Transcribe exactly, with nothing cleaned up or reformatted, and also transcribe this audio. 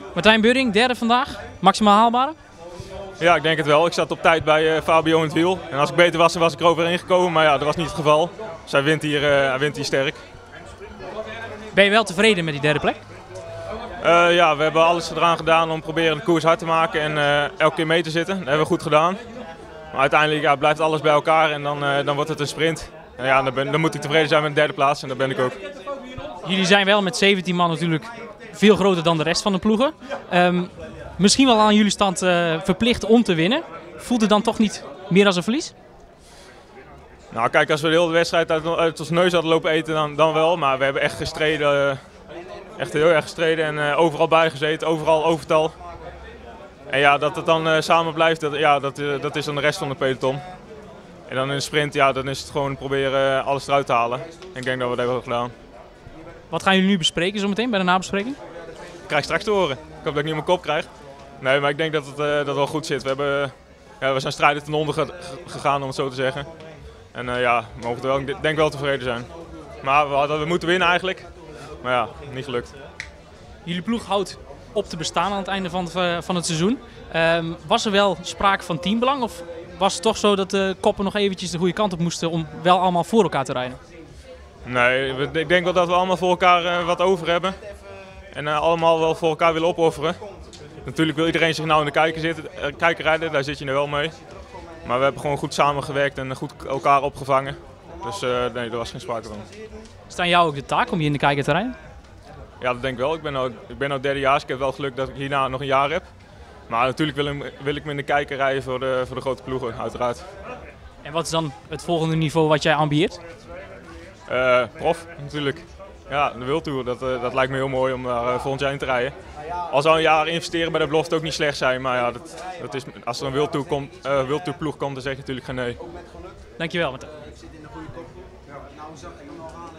Martijn Budding, derde vandaag. Maximaal haalbare? Ja, ik denk het wel. Ik zat op tijd bij uh, Fabio in het wiel. En als ik beter was, dan was ik er overheen gekomen. Maar ja, dat was niet het geval. Dus hij wint hier, uh, hij wint hier sterk. Ben je wel tevreden met die derde plek? Uh, ja, we hebben alles eraan gedaan om proberen de koers hard te maken en uh, elke keer mee te zitten. Dat hebben we goed gedaan. Maar uiteindelijk ja, blijft alles bij elkaar en dan, uh, dan wordt het een sprint. En ja, dan, ben, dan moet ik tevreden zijn met de derde plaats en dat ben ik ook. Jullie zijn wel met zeventien man natuurlijk veel groter dan de rest van de ploegen. Um, misschien wel aan jullie stand uh, verplicht om te winnen. Voelt het dan toch niet meer als een verlies? Nou kijk, als we de hele wedstrijd uit, uit ons neus hadden lopen eten, dan, dan wel. Maar we hebben echt gestreden, uh, echt heel erg gestreden en uh, overal bijgezeten, overal overtal. En ja, dat het dan uh, samen blijft, dat, ja, dat, uh, dat is dan de rest van de peloton. En dan in de sprint, ja, dan is het gewoon proberen alles eruit te halen. En ik denk dat we dat hebben gedaan. Wat gaan jullie nu bespreken zometeen bij de nabespreking? Ik krijg straks te horen. Ik hoop dat ik niet op mijn kop krijg. Nee, maar ik denk dat het, uh, dat het wel goed zit. We, hebben, ja, we zijn strijden ten onder gegaan, om het zo te zeggen. En uh, ja, we mogen er wel, ik denk wel tevreden zijn. Maar we, hadden, we moeten winnen eigenlijk. Maar ja, niet gelukt. Jullie ploeg houdt op te bestaan aan het einde van het, van het seizoen. Um, was er wel sprake van teambelang? Of was het toch zo dat de koppen nog eventjes de goede kant op moesten om wel allemaal voor elkaar te rijden? Nee, ik denk wel dat we allemaal voor elkaar uh, wat over hebben. En uh, allemaal wel voor elkaar willen opofferen. Natuurlijk wil iedereen zich nou in de kijker, zitten, uh, kijker rijden, daar zit je nu wel mee. Maar we hebben gewoon goed samengewerkt en goed elkaar opgevangen. Dus uh, nee, er was geen sprake van. Is het aan jou ook de taak om je in de kijker te rijden? Ja, dat denk ik wel. Ik ben nou, ik ben nou derdejaars. Ik heb wel geluk dat ik hierna nog een jaar heb. Maar natuurlijk wil ik, wil ik me in de kijker rijden voor de, voor de grote ploegen, uiteraard. En wat is dan het volgende niveau wat jij ambieert? Uh, prof, natuurlijk. Ja, de World Tour, dat, uh, dat lijkt me heel mooi om daar uh, volgend jaar in te rijden. Al zou een jaar investeren bij de belofte ook niet slecht zijn, maar ja, dat, dat is, als er een World Tour, komt, uh, World Tour ploeg komt, dan zeg je natuurlijk geen nee. Dankjewel, Martijn.